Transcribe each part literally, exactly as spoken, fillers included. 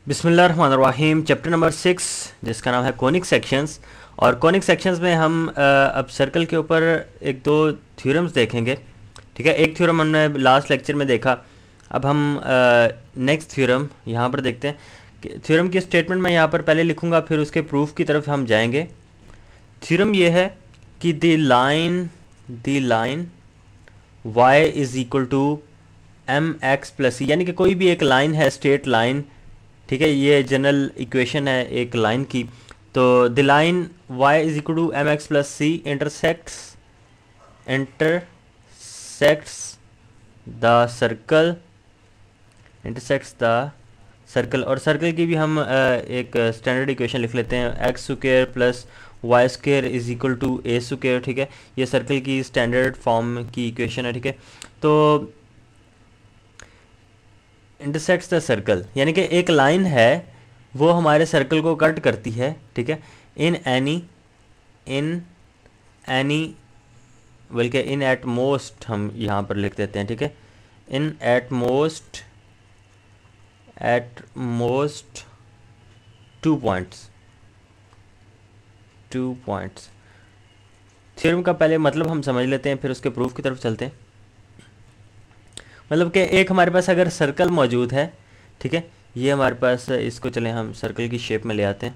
बिस्मिल्लाहिर्रहमानिर्रहीम। Chapter number six जिसका नाम है कोनिक सेक्शंस। और कोनिक सेक्शंस में हम अ, अब सर्कल के ऊपर एक दो थ्योरम्स देखेंगे। ठीक है, एक थ्योरम हमने लास्ट लेक्चर में देखा। अब हम नेक्स्ट थ्योरम यहाँ पर देखते हैं। थ्योरम की स्टेटमेंट मैं यहाँ पर पहले लिखूँगा, फिर उसके प्रूफ की तरफ हम जाएंगे। थ्योरम ये है कि the line the line y is equal to m x plus c, यानी कि कोई भी एक लाइन है, स्ट्रेट लाइन। ठीक है, ये जनरल इक्वेशन है एक लाइन की। तो the line y is equal to m x plus c intersects intersects the circle intersects the circle. और सर्कल की भी हम अ, एक स्टैंडर्ड इक्वेशन लिख लेते हैं, x square plus y square is equal to a square. ठीक है, ये सर्कल की स्टैंडर्ड फॉर्म की इक्वेशन है। ठीक है, तो इंटरसेक्ट्स द सर्कल यानी कि एक लाइन है वो हमारे सर्कल को कट करती है। ठीक है, इन एनी इन एनी बल्कि इन एट मोस्ट हम यहाँ पर लिख देते हैं। ठीक है, in at most at most two points two points theorem का पहले मतलब हम समझ लेते हैं, फिर उसके प्रूफ की तरफ चलते हैं। मतलब कि एक हमारे पास अगर सर्कल मौजूद है, ठीक है, ये हमारे पास, इसको चलें हम सर्कल की शेप में ले आते हैं।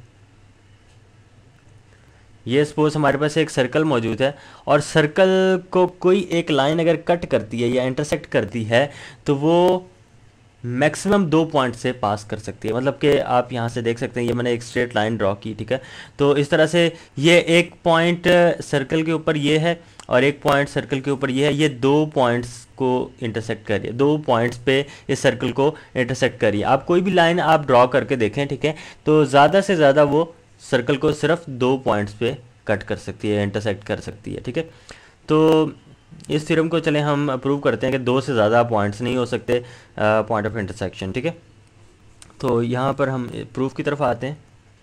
ये सपोज हमारे पास एक सर्कल मौजूद है और सर्कल को कोई एक लाइन अगर कट करती है या इंटरसेक्ट करती है तो वो मैक्सिमम दो पॉइंट से पास कर सकती है। मतलब कि आप यहाँ से देख सकते हैं, ये मैंने एक स्ट्रेट लाइन ड्रॉ की। ठीक है, तो इस तरह से ये एक पॉइंट सर्कल के ऊपर ये है और एक पॉइंट सर्कल के ऊपर ये है। ये दो पॉइंट्स को इंटरसेक्ट करिए, दो पॉइंट्स पे इस सर्कल को इंटरसेक्ट करिए। आप कोई भी लाइन आप ड्रॉ करके देखें, ठीक है, तो ज़्यादा से ज़्यादा वो सर्कल को सिर्फ दो पॉइंट्स पे कट कर सकती है, इंटरसेक्ट कर सकती है। ठीक है, तो इस थ्योरम को चलें हम प्रूव करते हैं कि दो से ज़्यादा पॉइंट्स नहीं हो सकते पॉइंट ऑफ इंटरसेक्शन। ठीक है, तो यहाँ पर हम प्रूफ की तरफ आते हैं।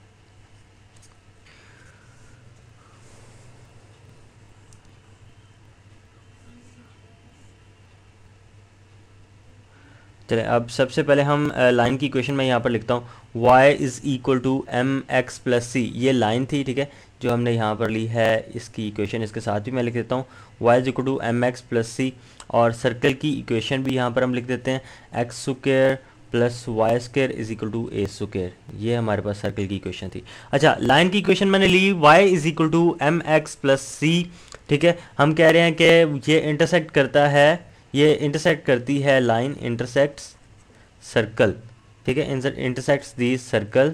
चले, अब सबसे पहले हम लाइन की इक्वेशन में यहाँ पर लिखता हूँ, y is equal to m x plus c. ये लाइन थी, ठीक है, जो हमने यहाँ पर ली है। इसकी इक्वेशन इसके साथ भी मैं लिख देता हूँ, y is equal to m x plus c. और सर्कल की इक्वेशन भी यहाँ पर हम लिख देते हैं, x square plus y square is equal to a square. ये हमारे पास सर्कल की इक्वेशन थी। अच्छा, लाइन की इक्वेशन मैंने ली, y is equal to m x plus c. ठीक है, हम कह रहे हैं कि ये इंटरसेक्ट करता है, ये इंटरसेक्ट करती है लाइन इंटरसेक्ट्स सर्कल। ठीक है, intersects the circle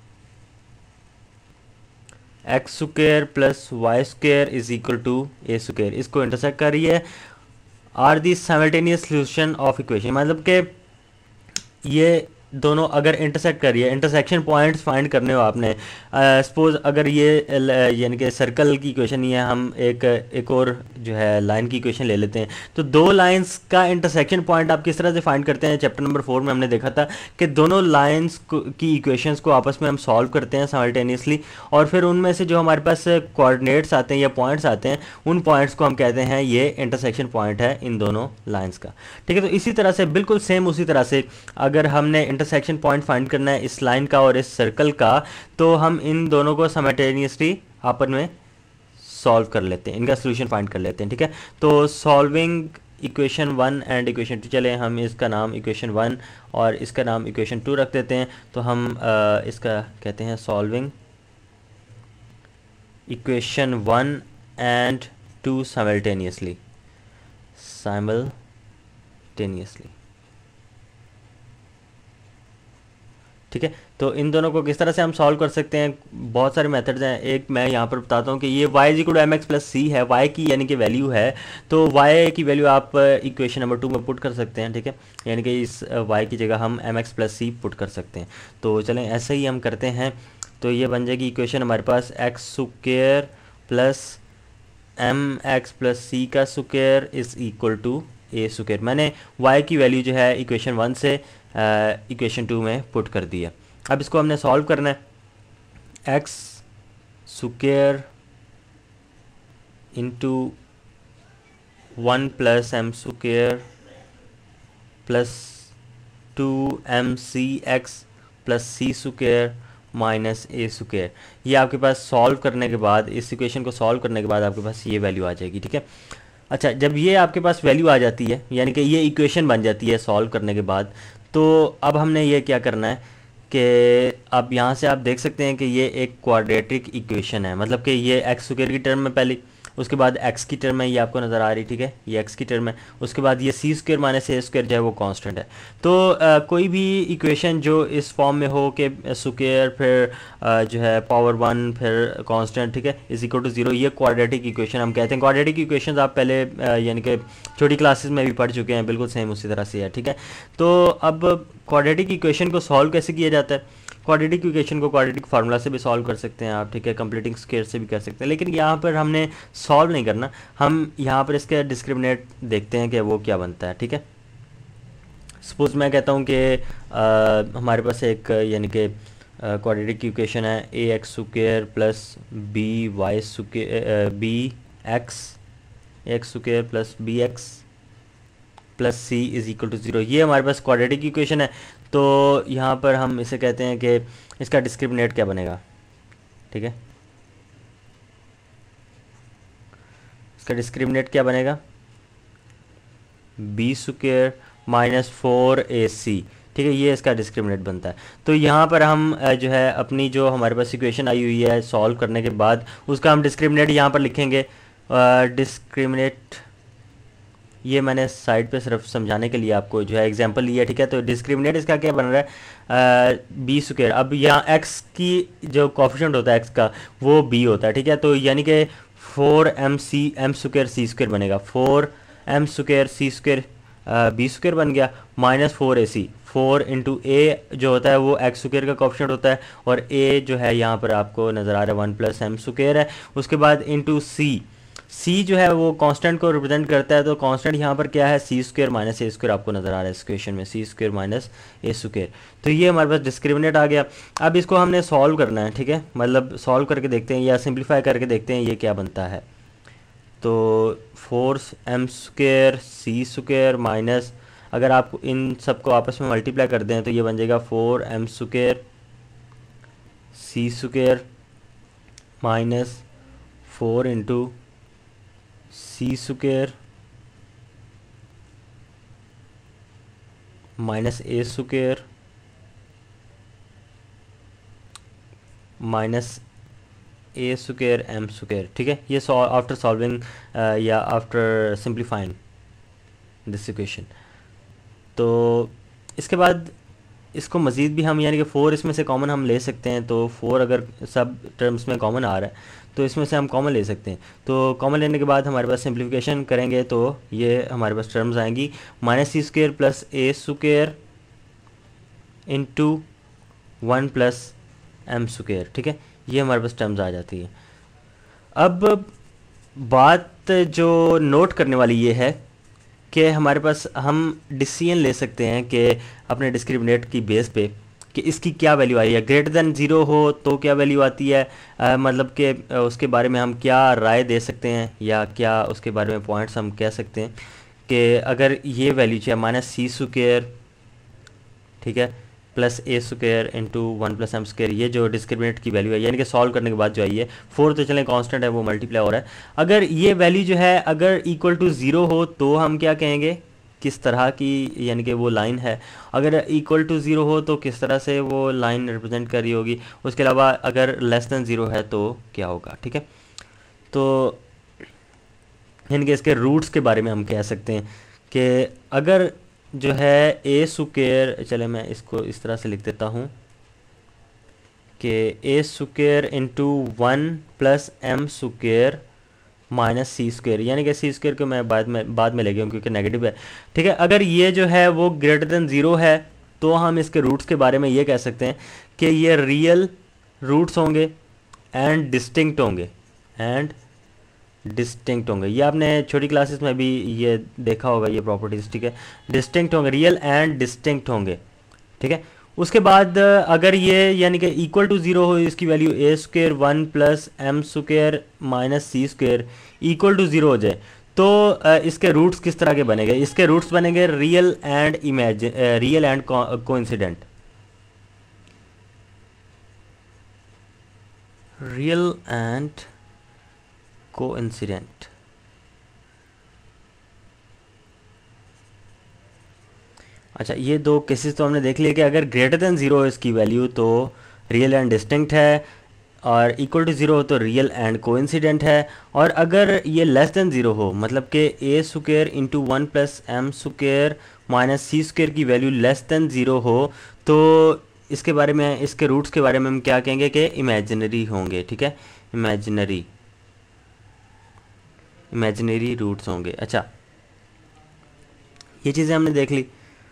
x square plus y square is equal to a square. इसको इंटरसेक्ट कर रही है। Are the simultaneous solution of equation, मतलब कि ये दोनों अगर इंटरसेक्ट करिए, इंटरसेक्शन पॉइंट्स फाइंड करने हो आपने। सपोज uh, अगर ये यानी कि सर्कल की इक्वेशन ही है, हम एक एक और जो है लाइन की इक्वेशन ले लेते हैं। तो दो लाइंस का इंटरसेक्शन पॉइंट आप किस तरह से फाइंड करते हैं? चैप्टर नंबर फोर में हमने देखा था कि दोनों लाइंस की इक्वेशंस को आपस में हम सॉल्व करते हैं साइमल्टेनियसली, और फिर उनमें से जो हमारे पास कोऑर्डिनेट्स आते हैं या पॉइंट्स आते हैं, उन पॉइंट्स को हम कहते हैं ये इंटरसेक्शन पॉइंट है इन दोनों लाइन्स का। ठीक है, तो इसी तरह से बिल्कुल सेम उसी तरह से अगर हमने इंटरसेक्शन पॉइंट फाइंड करना है इस लाइन का और इस सर्कल का, तो हम इन दोनों को साइमल्टेनियसली आपस में सॉल्व कर लेते हैं, इनका सोल्यूशन फाइंड कर लेते हैं। ठीक है, तो solving equation one and equation two, चले हम इसका नाम इक्वेशन वन और इसका नाम इक्वेशन टू रख देते हैं। तो हम आ, इसका कहते हैं solving equation one and two simultaneously simultaneously ठीक है, तो इन दोनों को किस तरह से हम सॉल्व कर सकते हैं? बहुत सारे मेथड्स हैं। एक मैं यहाँ पर बताता हूँ कि ये y is equal to m x plus c है, y की यानी कि वैल्यू है, तो y की वैल्यू आप इक्वेशन नंबर टू में पुट कर सकते हैं। ठीक है, यानी कि इस y की जगह हम m x plus c put कर सकते हैं। तो चलें ऐसे ही हम करते हैं। तो ये बन जाएगी इक्वेशन हमारे पास, x square plus m x plus c का square is equal to a square. मैंने y की वैल्यू जो है इक्वेशन वन से इक्वेशन टू में पुट कर दिया। अब इसको हमने सॉल्व करना है, x square into one plus m square plus two m c x plus c square minus a square. ये आपके पास सॉल्व करने के बाद, इस इक्वेशन को सॉल्व करने के बाद आपके पास ये वैल्यू आ जाएगी, ठीक है। अच्छा, जब ये आपके पास वैल्यू आ जाती है, यानी कि ये इक्वेशन बन जाती है सॉल्व करने के बाद, तो अब हमने ये क्या करना है कि अब यहाँ से आप देख सकते हैं कि ये एक क्वाड्रेटिक इक्वेशन है, मतलब कि ये एक्स स्क्वायर की टर्म में पहले, उसके बाद एक्स की टर्म में ये आपको नज़र आ रही, ठीक है, ये एक्स की टर्म है, उसके बाद ये c square minus a square जो है वो कांस्टेंट है। तो आ, कोई भी इक्वेशन जो इस फॉर्म में हो कि स्क्वायर फिर आ, जो है पावर वन फिर कांस्टेंट, ठीक है, इज इक्वल टू जीरो, ये क्वाड्रेटिक इक्वेशन हम कहते हैं। क्वाड्रेटिक इक्वेशन आप पहले यानी कि छोटी क्लासेस में भी पढ़ चुके हैं, बिल्कुल सेम उसी तरह से है, ठीक है। तो अब क्वाड्रेटिक इक्वेशन को सॉल्व कैसे किया जाता है? क्वाड्रेटिक इक्वेशन को क्वाड्रेटिक फार्मूला से भी सॉल्व कर सकते हैं आप, ठीक है, कंप्लीटिंग स्क्वायर से भी कर सकते हैं, लेकिन यहाँ पर हमने सॉल्व नहीं करना, हम यहाँ पर इसके डिस्क्रिमिनेट देखते हैं कि वो क्या बनता है, ठीक है। सपोज मैं कहता हूँ कि हमारे पास एक यानी कि क्वाड्रेटिक इक्वेशन है a x square plus b y square b x x square plus b x plus c is equal to zero. ये हमारे पास क्वाड्रेटिक इक्वेशन है। तो यहाँ पर हम इसे कहते हैं कि इसका डिस्क्रिमिनेट क्या बनेगा, ठीक है, इसका डिस्क्रिमिनेट क्या बनेगा, b square minus four a c, ठीक है, ये इसका डिस्क्रिमिनेट बनता है। तो यहाँ पर हम जो है अपनी जो हमारे पास इक्वेशन आई हुई है सॉल्व करने के बाद उसका हम डिस्क्रिमिनेट यहाँ पर लिखेंगे। डिस्क्रिमिनेट ये मैंने साइड पे सिर्फ समझाने के लिए आपको जो है एग्जांपल लिया, ठीक है। तो डिस्क्रिमिनेट इसका क्या बन रहा है, बी स्क्वायर, अब यहाँ एक्स की जो कोफिशिएंट होता है एक्स का वो बी होता है, ठीक है। तो यानी कि four m c m square c square बनेगा, four m square c square b square बन गया, minus four a c, four into a जो होता है वो एक्स स्क्वायर का कोफिशिएंट होता है, और ए जो है यहाँ पर आपको नज़र आ रहा है वन प्लस एम स्क्वायर है, उसके बाद इंटू सी, सी जो है वो कांस्टेंट को रिप्रेजेंट करता है। तो कांस्टेंट यहाँ पर क्या है, c square minus a square आपको नज़र आ रहा है इस क्वेश्चन में, c square minus a square. तो ये हमारे पास डिस्क्रिमिनेट आ गया। अब इसको हमने सॉल्व करना है, ठीक है, मतलब सॉल्व करके देखते हैं या सिंप्लीफाई करके देखते हैं ये क्या बनता है। तो four m square c square minus, अगर आप इन सबको आपस में मल्टीप्लाई कर दें तो ये बन जाएगा four m square c square minus four into c square minus a square minus a square m square, ठीक है। ये आफ्टर सॉल्विंग या आफ्टर सिंप्लीफाइंग दिस इक्वेशन। तो इसके बाद इसको मज़ीद भी हम यानी कि फोर इसमें से कॉमन हम ले सकते हैं। तो फोर अगर सब टर्म्स में कॉमन आ रहा है तो इसमें से हम कॉमन ले सकते हैं। तो कॉमन लेने के बाद हमारे पास सिंप्लीफिकेशन करेंगे तो ये हमारे पास टर्म्स आएंगी minus c square plus a square into one plus m square, ठीक है, ये हमारे पास टर्म्स आ जाती है। अब बात जो नोट करने वाली ये है कि हमारे पास हम डिसीजन ले सकते हैं कि अपने डिस्क्रिमिनेट की बेस पे कि इसकी क्या वैल्यू आई है। ग्रेटर देन ज़ीरो हो तो क्या वैल्यू आती है, आ, मतलब कि उसके बारे में हम क्या राय दे सकते हैं या क्या उसके बारे में पॉइंट्स हम कह सकते हैं कि अगर ये वैल्यू चाहे माइनस सी स्क्वायर, ठीक है, plus a square into one plus m square, ये जो डिस्क्रिमिनेट की वैल्यू है यानी कि सॉल्व करने के बाद जो आई है, फोर तो चलें कांस्टेंट है वो मल्टीप्लाई हो रहा है, अगर ये वैल्यू जो है अगर इक्वल टू ज़ीरो हो तो हम क्या कहेंगे, किस तरह की यानी कि वो लाइन है। अगर इक्वल टू ज़ीरो हो तो किस तरह से वो लाइन रिप्रेजेंट कर रही होगी। उसके अलावा अगर लेस दैन ज़ीरो है तो क्या होगा, ठीक है। तो यानी कि इसके रूट्स के बारे में हम कह सकते हैं कि अगर जो है ए स्क्वायर, चले मैं इसको इस तरह से लिख देता हूँ कि a square into one plus m square minus c square, यानी कि सी स्क्वायर को मैं बाद में बाद में ले गया हूँ क्योंकि नेगेटिव है, ठीक है। अगर ये जो है वो ग्रेटर देन ज़ीरो है तो हम इसके रूट्स के बारे में ये कह सकते हैं कि ये रियल रूट्स होंगे एंड डिस्टिंक्ट होंगे एंड डिस्टिंक्ट होंगे। ये आपने छोटी क्लासेस में भी ये देखा होगा ये प्रॉपर्टीज, ठीक है, डिस्टिंक्ट होंगे, रियल एंड डिस्टिंक्ट होंगे, ठीक है। उसके बाद अगर ये यानी कि इक्वल टू ज़ीरो हो, इसकी value a square one plus m square minus c square equal to zero हो जाए तो इसके रूट्स किस तरह के बनेंगे, इसके रूट्स बनेंगे real and imagine real and coincident, real and coincident. अच्छा, ये दो केसेस तो हमने देख लिए कि अगर ग्रेटर देन ज़ीरो है इसकी वैल्यू तो रियल एंड डिस्टिंक्ट है, और इक्वल टू ज़ीरो हो तो रियल एंड कोइंसिडेंट है, और अगर ये लेस देन ज़ीरो हो मतलब कि a square into one plus m square minus c square की वैल्यू लेस देन ज़ीरो हो तो इसके बारे में, इसके रूट्स के बारे में हम क्या कहेंगे कि इमेजिनरी होंगे। ठीक है, इमेजिनरी इमेजिनरी रूट्स होंगे। अच्छा, ये चीज़ें हमने देख ली।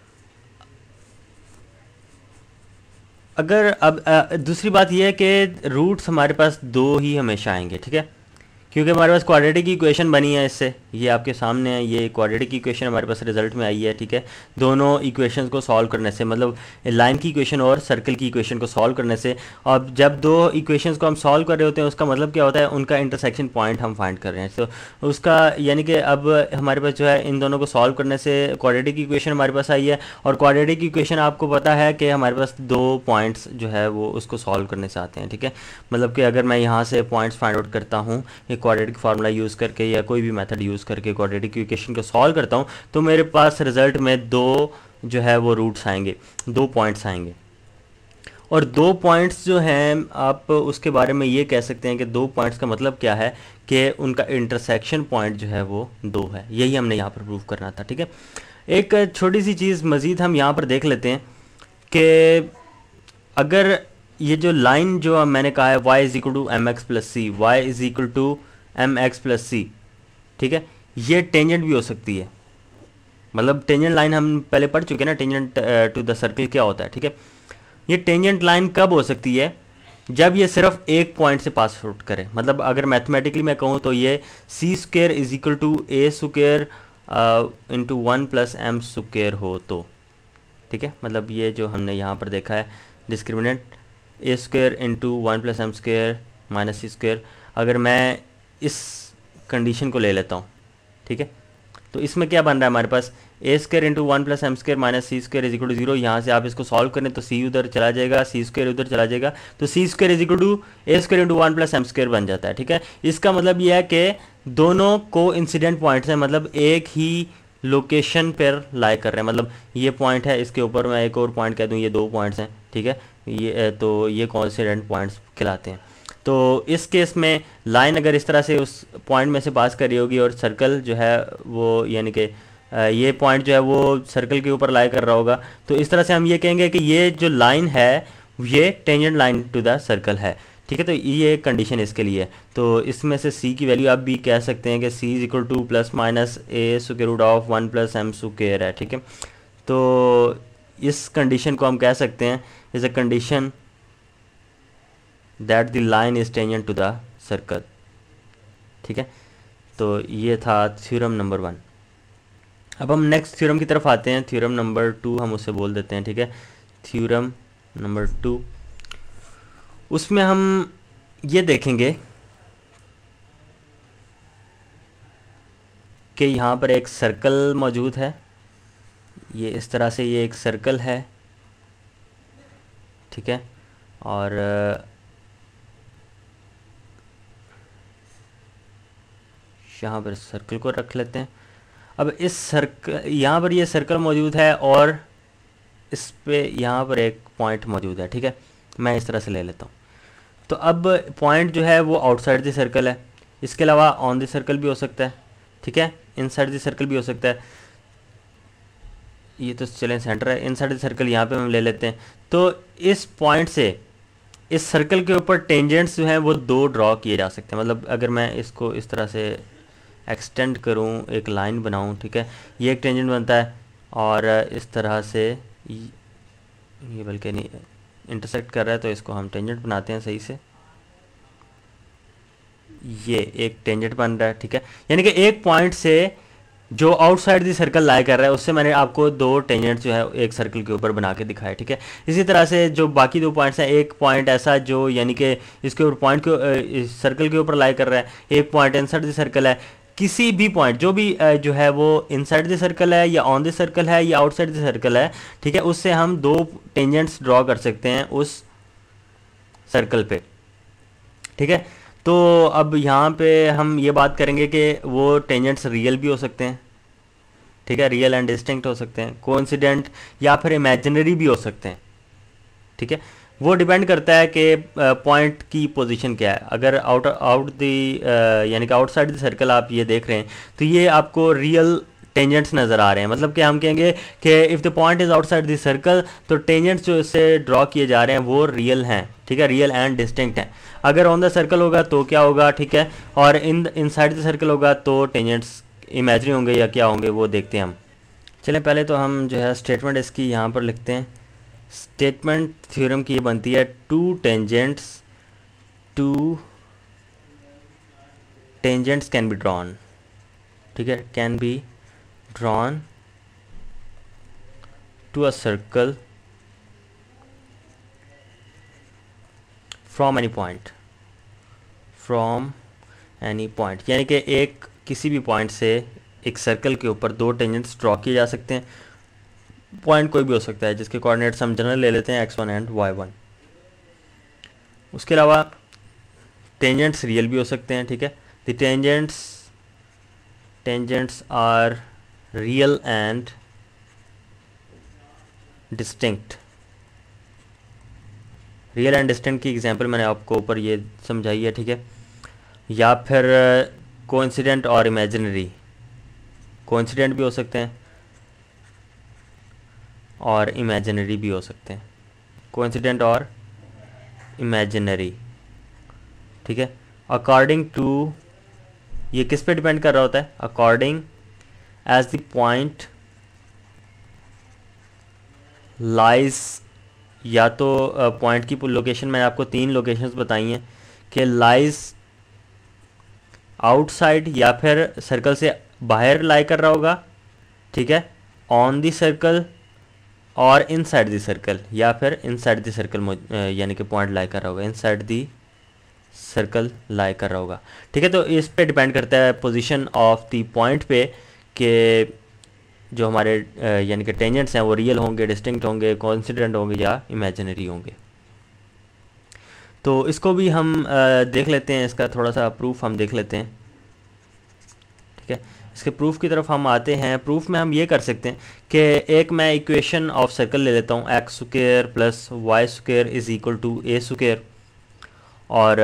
अगर अब अ, दूसरी बात यह है कि रूट्स हमारे पास दो ही हमेशा आएंगे। ठीक है, क्योंकि हमारे पास क्वाड्रेटिक की इक्वेशन बनी है इससे, ये आपके सामने है, ये क्वाड्रेटिक की इक्वेशन हमारे पास रिजल्ट में आई है। ठीक है, दोनों इक्वेशंस को सॉल्व करने से, मतलब लाइन की इक्वेशन और सर्कल की इक्वेशन को सॉल्व करने से, और जब दो इक्वेशंस को हम सॉल्व कर रहे होते हैं उसका मतलब क्या होता है, उनका इंटरसेक्शन पॉइंट हम फाइंड कर रहे हैं। तो उसका यानी कि अब हमारे पास जो है इन दोनों को सॉल्व करने से क्वाड्रेटिक की इक्वेशन हमारे पास आई है, और क्वाड्रेटिक की इक्वेशन आपको पता है कि हमारे पास दो पॉइंट्स जो है वो उसको सॉल्व करने से आते हैं। ठीक है, मतलब कि अगर मैं यहाँ से पॉइंट्स फाइंड आउट करता हूँ क्वाड्रेटिक फार्मूला यूज़ करके या कोई भी मेथड यूज़ करके क्वाड्रेटिक इक्वेशन को सॉल्व करता हूँ तो मेरे पास रिजल्ट में दो जो है वो रूट्स आएंगे, दो पॉइंट्स आएंगे। और दो पॉइंट्स जो हैं आप उसके बारे में ये कह सकते हैं कि दो पॉइंट्स का मतलब क्या है कि उनका इंटरसेक्शन पॉइंट जो है वो दो है। यही हमने यहाँ पर प्रूव करना था। ठीक है, एक छोटी सी चीज़ मज़ीद हम यहाँ पर देख लेते हैं कि अगर ये जो लाइन जो मैंने कहा है y is equal to m x plus c, y is equal to m x plus c, ठीक है, ये टेंजेंट भी हो सकती है। मतलब टेंजेंट लाइन हम पहले पढ़ चुके हैं ना, टेंजेंट टू द सर्कल क्या होता है। ठीक है, ये टेंजेंट लाइन कब हो सकती है, जब ये सिर्फ एक पॉइंट से पास आउट करे। मतलब अगर मैथमेटिकली मैं कहूँ तो ये c square is equal to a square into one plus m square हो तो, ठीक है, मतलब ये जो हमने यहाँ पर देखा है discriminant a square into one plus m square minus c square, अगर मैं इस कंडीशन को ले लेता हूँ, ठीक है, तो इसमें क्या बन रहा है हमारे पास a square into one plus m square minus c square is equal to zero. यहाँ से आप इसको सॉल्व करें तो सी उधर चला जाएगा, सी स्क्वेयर उधर चला जाएगा, तो c square is equal to a square into one plus m square बन जाता है। ठीक है, इसका मतलब यह है कि दोनों को इंसिडेंट पॉइंट्स हैं, मतलब एक ही लोकेशन पर लाई कर रहे हैं। मतलब ये पॉइंट है, इसके ऊपर मैं एक और पॉइंट कह दूँ, ये दो पॉइंट्स हैं। ठीक है, ये तो ये कोइंसिडेंट पॉइंट्स कहलाते हैं। तो इस केस में लाइन अगर इस तरह से उस पॉइंट में से पास कर रही होगी और सर्कल जो है वो यानी कि ये पॉइंट जो है वो सर्कल के ऊपर लाई कर रहा होगा, तो इस तरह से हम ये कहेंगे कि ये जो लाइन है ये tangent line to the circle है। ठीक है, तो ये कंडीशन इसके लिए है। तो इसमें से सी की वैल्यू आप भी कह सकते हैं कि c is equal to plus minus a square root of one plus m square है। ठीक है, तो इस कंडीशन को हम कह सकते हैं is a condition that the line is tangent to the circle. ठीक है, तो ये था थ्योरम नंबर वन। अब हम नेक्स्ट थ्योरम की तरफ आते हैं, थ्योरम नंबर टू हम उसे बोल देते हैं। ठीक है, थ्योरम नंबर टू, उसमें हम ये देखेंगे कि यहाँ पर एक सर्कल मौजूद है, ये इस तरह से ये एक सर्कल है। ठीक है, और यहाँ पर सर्कल को रख लेते हैं। अब इस सर्कल, यहाँ पर ये सर्कल मौजूद है और इस पे यहाँ पर एक पॉइंट मौजूद है। ठीक है, मैं इस तरह से ले लेता हूँ। तो अब पॉइंट जो है वो आउटसाइड द सर्कल है, इसके अलावा ऑन द सर्कल भी हो सकता है। ठीक है, इनसाइड द सर्कल भी हो सकता है। ये तो चलें सेंटर है, इनसाइड द सर्कल यहाँ पे हम ले लेते हैं। तो इस पॉइंट से इस सर्कल के ऊपर टेंजेंट्स जो हैं वो दो ड्रॉ किए जा सकते हैं। मतलब अगर मैं इसको इस तरह से एक्सटेंड करूं, एक लाइन बनाऊं, ठीक है, ये एक टेंजेंट बनता है, और इस तरह से ये बल्कि नहीं इंटरसेक्ट कर रहा है तो इसको हम टेंजेंट बनाते हैं सही से, ये एक टेंजेंट बन रहा है। ठीक है, यानी कि एक पॉइंट से जो आउटसाइड दी सर्कल लाई कर रहा है उससे मैंने आपको दो टेंजेंट जो है एक सर्कल के ऊपर बना के दिखाया। ठीक है, इसी तरह से जो बाकी दो पॉइंट्स हैं, एक पॉइंट ऐसा जो यानी कि इसके ऊपर पॉइंट को सर्कल के ऊपर लाई कर रहा है, एक पॉइंट इनसाइड द सर्कल है। किसी भी पॉइंट जो भी जो है वो इनसाइड द सर्कल है या ऑन द सर्कल है या आउटसाइड द सर्कल है, ठीक है, उससे हम दो टेंजेंट्स ड्रॉ कर सकते हैं उस सर्कल पे। ठीक है। तो अब यहाँ पे हम ये बात करेंगे कि वो टेंजेंट्स रियल भी हो सकते हैं, ठीक है, रियल एंड डिस्टिंक्ट हो सकते हैं, कोइंसिडेंट या फिर इमेजिनरी भी हो सकते हैं, ठीक है। वो डिपेंड करता है कि पॉइंट की पोजीशन क्या है। अगर आउट आउट द यानी कि आउटसाइड द सर्कल आप ये देख रहे हैं तो ये आपको रियल टेंजेंट्स नज़र आ रहे हैं। मतलब कि हम कहेंगे कि if the point is outside the circle तो टेंजेंट्स जो इससे ड्रॉ किए जा रहे हैं वो रियल हैं, ठीक है, रियल एंड डिस्टिंक्ट हैं। अगर ऑन द सर्कल होगा तो क्या होगा, ठीक है, और इन इनसाइड द सर्कल होगा तो टेंजेंट्स इमेजिनरी होंगे या क्या होंगे वो देखते हैं हम। चलें पहले तो हम जो है स्टेटमेंट इसकी यहाँ पर लिखते हैं। स्टेटमेंट थ्योरम की ये बनती है two tangents two tangents can be drawn, ठीक है, can be drawn to a circle from any point, from any point, यानी कि एक किसी भी पॉइंट से एक सर्कल के ऊपर दो टेंजेंट्स ड्रॉ किए जा सकते हैं। पॉइंट कोई भी हो सकता है जिसके कोऑर्डिनेट्स हम जनरल ले लेते हैं x one and y one. उसके अलावा टेंजेंट्स रियल भी हो सकते हैं, ठीक है। The tangents tangents are real and distinct. Real and distinct की एग्जांपल मैंने आपको ऊपर ये समझाई है, ठीक है। या फिर कोइंसिडेंट और इमेजिनरी, कोइंसिडेंट भी हो सकते हैं और इमेजिनरी भी हो सकते हैं, कोइंसिडेंट और इमेजिनरी, ठीक है। अकॉर्डिंग टू, ये किस पे डिपेंड कर रहा होता है, according as the point lies, या तो पॉइंट uh, की लोकेशन मैंने आपको तीन लोकेशंस बताई हैं कि लाइज आउटसाइड या फिर सर्कल से बाहर लाई कर रहा होगा, ठीक है, ऑन दी सर्कल और इनसाइड दी सर्कल, या फिर इनसाइड दी सर्कल यानी कि पॉइंट लाई कर रहा होगा, इनसाइड दी सर्कल लाई कर रहा होगा, ठीक है। तो इस पे डिपेंड करता है पोजीशन ऑफ दी पॉइंट पे कि जो हमारे यानी कि टेंजेंट्स हैं वो रियल होंगे, डिस्टिंक्ट होंगे, कोइंसिडेंट होंगे या इमेजिनरी होंगे। तो इसको भी हम देख लेते हैं, इसका थोड़ा सा प्रूफ हम देख लेते हैं, ठीक है। इसके प्रूफ की तरफ हम आते हैं। प्रूफ में हम ये कर सकते हैं कि एक मैं इक्वेशन ऑफ सर्कल ले लेता हूँ, x square plus y square is equal to a square, और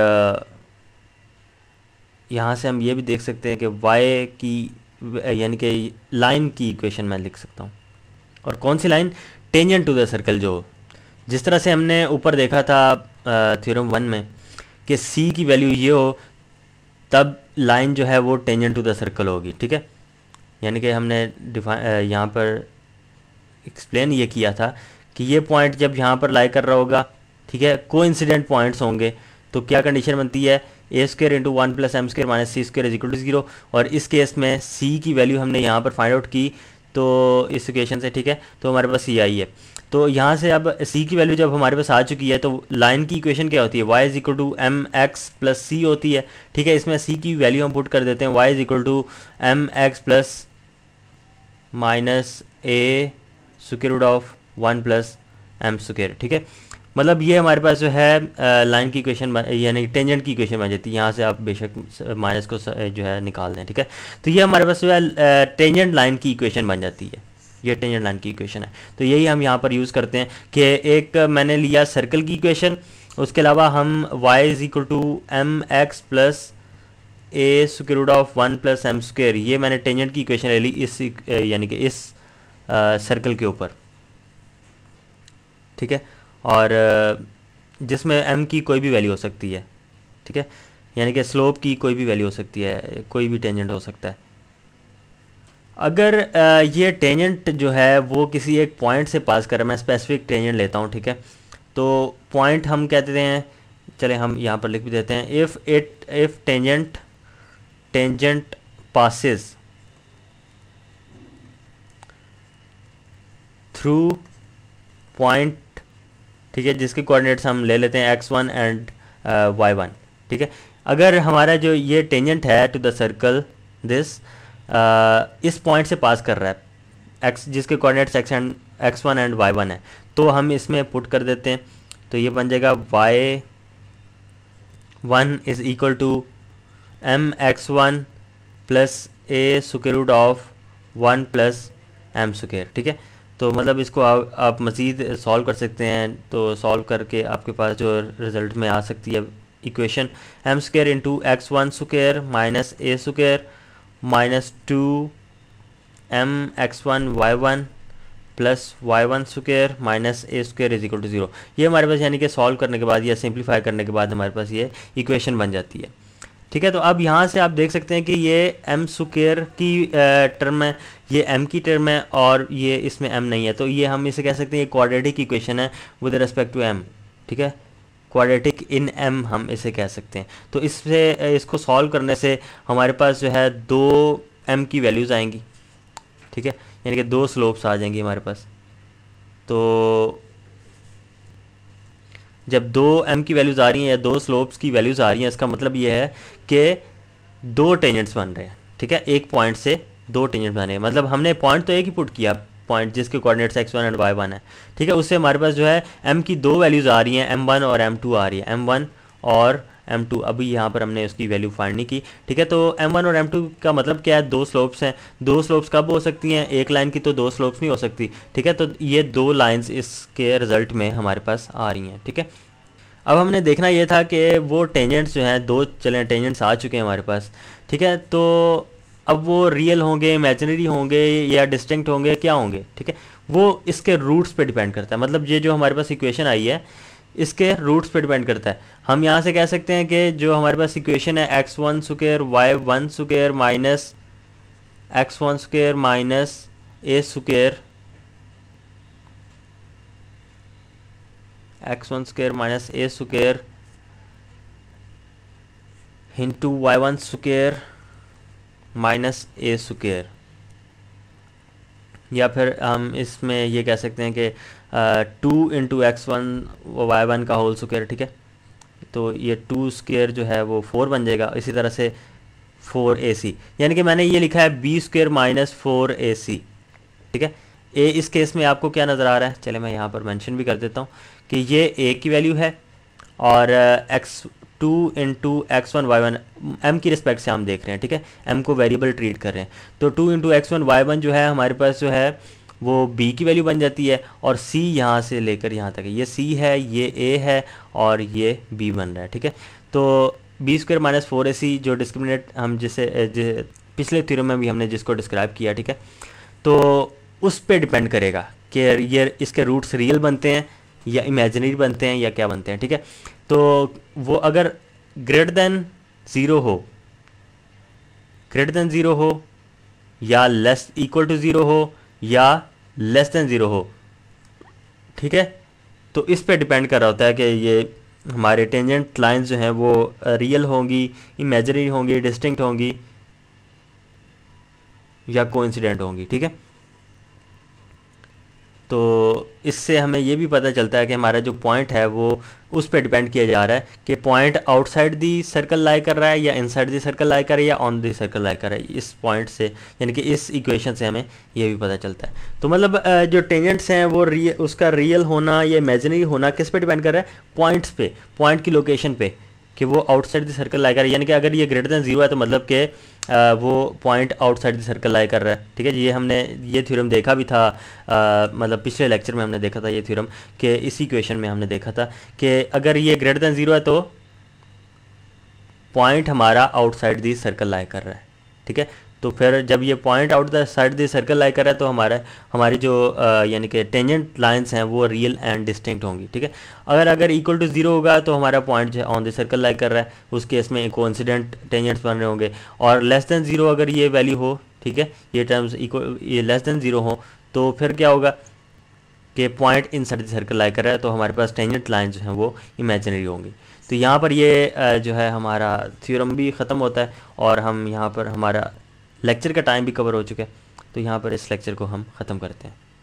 यहाँ से हम ये भी देख सकते हैं कि वाई की यानी कि लाइन की इक्वेशन मैं लिख सकता हूँ। और कौन सी line, tangent to the circle, जो जिस तरह से हमने ऊपर देखा था थ्योरम वन में कि सी की वैल्यू ये हो तब लाइन जो है वो टेंजेंट टू द सर्कल होगी, ठीक है। यानी कि हमने डिफाइन यहाँ पर एक्सप्लेन ये किया था कि ये पॉइंट जब यहाँ पर लाई कर रहा होगा, ठीक है, कोइंसिडेंट पॉइंट्स होंगे तो क्या कंडीशन बनती है, a square into one plus m square minus c square is equal to zero. और इस केस में सी की वैल्यू हमने यहाँ पर फाइंड आउट की तो इस इक्वेशन से, ठीक है, तो हमारे पास सी आई है। तो यहाँ से अब सी की वैल्यू जब हमारे पास आ चुकी है तो लाइन की इक्वेशन क्या होती है, y is equal to m x plus c होती है, ठीक है। इसमें सी की वैल्यू हम पुट कर देते हैं, y is equal to m x plus minus a square root of one plus m square, ठीक है। मतलब ये हमारे पास जो है लाइन की इक्वेशन यानी टेंजेंट की इक्वेशन बन जाती है। यहाँ से आप बेशक माइनस को जो है निकाल दें, ठीक है। तो ये हमारे पास जो है टेंजेंट लाइन की इक्वेशन बन जाती है, ये टेंजेंट लाइन की इक्वेशन है। तो यही हम यहाँ पर यूज़ करते हैं कि एक मैंने लिया सर्कल की इक्वेशन, उसके अलावा हम y is equal to m x plus a square root of one plus m square, ये मैंने टेंजेंट की इक्वेशन ले ली इस यानी कि इस सर्कल के ऊपर, ठीक है। और जिसमें m की कोई भी वैल्यू हो सकती है, ठीक है, यानी कि स्लोप की कोई भी वैल्यू हो सकती है, कोई भी टेंजेंट हो सकता है। अगर ये टेंजेंट जो है वो किसी एक पॉइंट से पास कर रहा है, मैं स्पेसिफिक टेंजेंट लेता हूँ, ठीक है, तो पॉइंट हम कहते हैं, चले हम यहाँ पर लिख भी देते हैं, if it if tangent tangent passes through point, ठीक है, जिसके कोऑर्डिनेट्स हम ले लेते हैं x one and y one, ठीक है। अगर हमारा जो ये टेंजेंट है टू द सर्कल दिस इस पॉइंट से पास कर रहा है, एक्स जिसके coordinates x and x one and y one है, तो हम इसमें पुट कर देते हैं। तो ये बन जाएगा y one is equal to m x one plus a square root of one plus m square, ठीक है। तो मतलब इसको आप, आप मज़ीद सॉल्व कर सकते हैं, तो सॉल्व करके आपके पास जो रिज़ल्ट में आ सकती है equation m square into x one square minus a square minus two m x one y one plus y one square minus a square is equal to zero. ये हमारे पास यानी कि सॉल्व करने के बाद या सिंप्लीफाई करने के बाद हमारे पास ये इक्वेशन बन जाती है, ठीक है। तो अब यहाँ से आप देख सकते हैं कि ये एम स्क्वायर की टर्म है, ये एम की टर्म है और ये इसमें एम नहीं है, तो ये हम इसे कह सकते हैं ये क्वाड्रेटिक इक्वेशन है विद रिस्पेक्ट टू एम, ठीक है। क्वाड्रेटिक इन एम हम इसे कह सकते हैं। तो इससे इसको सॉल्व करने से हमारे पास जो है दो एम की वैल्यूज़ आएंगी, ठीक है, यानी कि दो स्लोप्स आ जाएंगी हमारे पास। तो जब दो एम की वैल्यूज़ आ रही हैं या दो स्लोप्स की वैल्यूज़ आ रही हैं, इसका मतलब ये है कि दो टेंजेंट्स बन रहे हैं, ठीक है। एक पॉइंट से दो टेंजेंट्स बन रहे हैं, मतलब हमने पॉइंट तो एक ही पुट किया, पॉइंट जिसके coordinates x one and y one है, ठीक है। उससे हमारे पास जो है एम की दो वैल्यूज़ आ रही हैं, एम वन और एम टू आ रही है, एम वन और एम टू। अभी यहाँ पर हमने उसकी वैल्यू फाइंड नहीं की, ठीक है। तो एम वन और एम टू का मतलब क्या है, दो स्लोप्स हैं। दो स्लोप्स कब हो सकती हैं, एक लाइन की तो दो स्लोप्स नहीं हो सकती, ठीक है। तो ये दो लाइंस इसके रिजल्ट में हमारे पास आ रही हैं, ठीक है। अब हमने देखना ये था कि वो टेंजेंट्स जो हैं, दो चले टेंजेंट्स आ चुके हैं हमारे पास, ठीक है। तो अब वो रियल होंगे, इमेजिनरी होंगे या डिस्टिंक्ट होंगे, क्या होंगे, ठीक है। वो इसके रूट्स पे डिपेंड करता है, मतलब ये जो हमारे पास इक्वेशन आई है इसके रूट्स पे डिपेंड करता है। हम यहाँ से कह सकते हैं कि जो हमारे पास इक्वेशन है x one square y one square minus x one square minus a square x one square minus a square into y one square minus a square, या फिर हम इसमें ये कह सकते हैं कि two into x one y one का होल स्क्वायर, ठीक है। तो ये टू स्क्वायर जो है वो फोर बन जाएगा। इसी तरह से फोर ए सी, यानी कि मैंने ये लिखा है b square minus four a c, ठीक है। ए इस केस में आपको क्या नज़र आ रहा है, चले मैं यहाँ पर मेंशन भी कर देता हूँ कि ये ए की वैल्यू है और x two into x one y one m की रिस्पेक्ट से हम देख रहे हैं, ठीक है। एम को वेरिएबल ट्रीट कर रहे हैं, तो two into x one y one जो है हमारे पास जो है वो बी की वैल्यू बन जाती है और सी यहाँ से लेकर यहाँ तक है, ये सी है, ये ए है और ये बी बन रहा है, ठीक है। तो b square minus four a c जो डिस्क्रिमिनेट हम जिसे पिछले थ्योरम में भी हमने जिसको डिस्क्राइब किया, ठीक है। तो उस पर डिपेंड करेगा कि ये इसके रूट्स रियल बनते हैं या इमेजिनरी बनते हैं या क्या बनते हैं, ठीक है। तो वो अगर ग्रेटर देन ज़ीरो हो ग्रेटर देन ज़ीरो हो या लेस इक्वल टू ज़ीरो हो या लेस देन ज़ीरो हो, ठीक है। तो इस पे डिपेंड कर रहा होता है कि ये हमारे टेंजेंट लाइंस जो हैं वो रियल होंगी, इमेजिनरी होंगी, डिस्टिंक्ट होंगी या कोइंसिडेंट होंगी, ठीक है। तो इससे हमें ये भी पता चलता है कि हमारा जो पॉइंट है वो उस पर डिपेंड किया जा रहा है कि point outside the circle lie कर रहा है या इनसाइड दी सर्कल लाई कर रहा है या ऑन दी सर्कल लाई कर रहा है। इस पॉइंट से यानी कि इस इक्वेशन से हमें ये भी पता चलता है। तो मतलब जो टेंजेंट्स हैं वो रियल, उसका रियल होना या इमेजिनरी होना किस पे डिपेंड कर रहा है, पॉइंट्स पे, पॉइंट की लोकेशन पे कि वो आउटसाइड द सर्कल लाई कर रहा है। यानी कि अगर ये ग्रेटर देन जीरो है तो मतलब कि वो point outside the circle lie कर रहा है, ठीक है। ये हमने ये थ्योरम देखा भी था, आ, मतलब पिछले लेक्चर में हमने देखा था ये थ्योरम कि इसी इक्वेशन में हमने देखा था कि अगर ये ग्रेटर देन जीरो है तो पॉइंट हमारा आउटसाइड दी सर्कल लाई कर रहा है, ठीक है। तो फिर जब ये point out the side the circle lie कर रहा है तो हमारा हमारी जो यानी कि टेंजेंट लाइंस हैं वो रियल एंड डिस्टिंक्ट होंगी, ठीक है। अगर अगर इक्वल टू जीरो होगा तो हमारा पॉइंट जो है ऑन द सर्कल लाई कर रहा है, उस केस में कोइंसिडेंट टेंजेंट्स बन रहे होंगे। और लेस देन जीरो अगर ये वैल्यू हो, ठीक है, ये टर्म्स इक्वल ये लेस देन जीरो हो तो फिर क्या होगा कि point inside the circle lie कर रहा है तो हमारे पास टेंजेंट लाइन जो हैं वो इमेजिनरी होंगी। तो यहाँ पर ये जो है हमारा थ्योरम भी ख़त्म होता है और हम यहाँ पर हमारा लेक्चर का टाइम भी कवर हो चुका है, तो यहाँ पर इस लेक्चर को हम ख़त्म करते हैं।